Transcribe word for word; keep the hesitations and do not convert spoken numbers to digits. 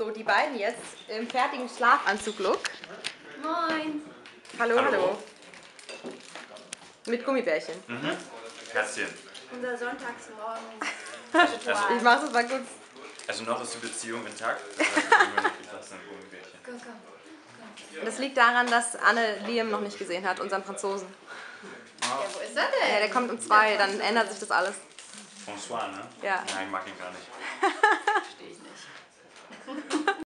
So, die beiden jetzt im fertigen Schlafanzug-Look. Moin. Hallo, hallo, Hallo. Mit Gummibärchen. Mhm. Herzchen. Unser Sonntagsmorgen. Also, also, Ich mach das mal kurz. also noch ist die Beziehung intakt. Das heißt, wir haben gesagt, ein Gummibärchen. Komm, komm. Das liegt daran, dass Anne Liam noch nicht gesehen hat, unseren Franzosen. Ja, wo ist er denn? Ja, der kommt um zwei, dann ändert sich das alles. François, ne? Ja. Nein, ich mag ihn gar nicht. Verstehe ich nicht.